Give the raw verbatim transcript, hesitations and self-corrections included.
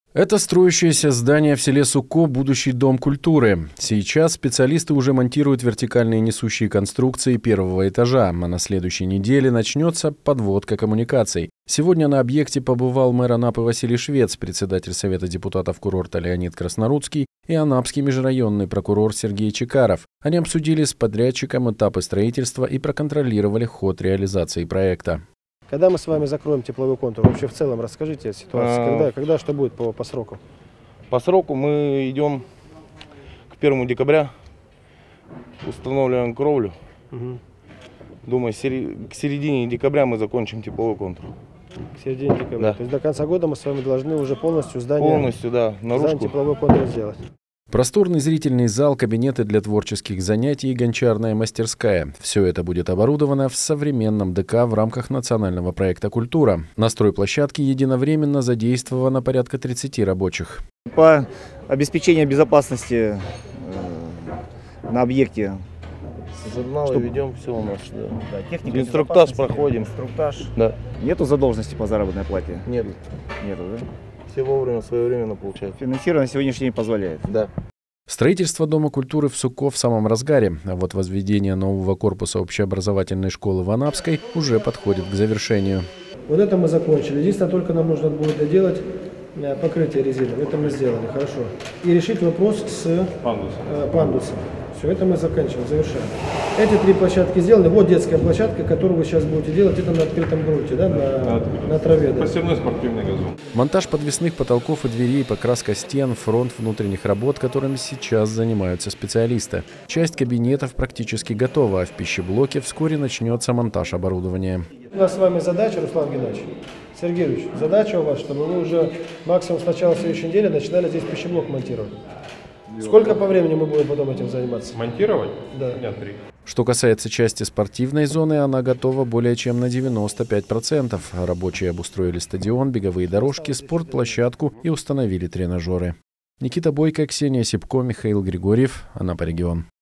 Это строящееся здание в селе Суко – будущий дом культуры. Сейчас специалисты уже монтируют вертикальные несущие конструкции первого этажа, а на следующей неделе начнется подводка коммуникаций. Сегодня на объекте побывал мэр Анапы Василий Швец, председатель Совета депутатов курорта Леонид Краснорудский и анапский межрайонный прокурор Сергей Чекаров. Они обсудили с подрядчиком этапы строительства и проконтролировали ход реализации проекта. Когда мы с вами закроем тепловой контур? Вообще в целом расскажите о ситуации. А... Когда, когда что будет по, по сроку? По сроку мы идем к первому декабря, устанавливаем кровлю. Угу. Думаю, к середине декабря мы закончим тепловой контур. К середине декабря. Да. То есть до конца года мы с вами должны уже полностью здание, полностью, да, здание тепловой контур сделать. Просторный зрительный зал, кабинеты для творческих занятий и гончарная мастерская. Все это будет оборудовано в современном ДК в рамках национального проекта «Культура». На стройплощадке единовременно задействовано порядка тридцати рабочих. По обеспечению безопасности э, на объекте. Журналы Чтобы... ведем, все у нас. Да. Да, техника инструктаж проходим. Инструктаж. Да. Нету задолженности по заработной плате? Нет. Нету, да? Все вовремя, своевременно получают. Финансирование на сегодняшний день позволяет. Да. Строительство Дома культуры в Суко в самом разгаре, а вот возведение нового корпуса общеобразовательной школы в Анапской уже подходит к завершению. Вот это мы закончили. Единственное, только нам нужно будет доделать покрытие резиновое. Это мы сделали, хорошо. И решить вопрос с пандусом. Э, пандусом. Все, это мы заканчиваем, завершаем. Эти три площадки сделаны. Вот детская площадка, которую вы сейчас будете делать. Это на открытом грунте, да, на, на, на траве. Да. Посевной спортивный газон. Монтаж подвесных потолков и дверей, покраска стен, фронт внутренних работ, которыми сейчас занимаются специалисты. Часть кабинетов практически готова, а в пищеблоке вскоре начнется монтаж оборудования. У нас с вами задача, Руслан Геннадьевич, Сергей Ильич, задача у вас, чтобы вы уже максимум с начала следующей недели начинали здесь пищеблок монтировать. Сколько по времени мы будем потом этим заниматься? Монтировать? Да. Дня три. Что касается части спортивной зоны, она готова более чем на девяносто пять процентов. Рабочие обустроили стадион, беговые дорожки, спортплощадку и установили тренажеры. Никита Бойко, Ксения Сипко, Михаил Григорьев, Анапа регион.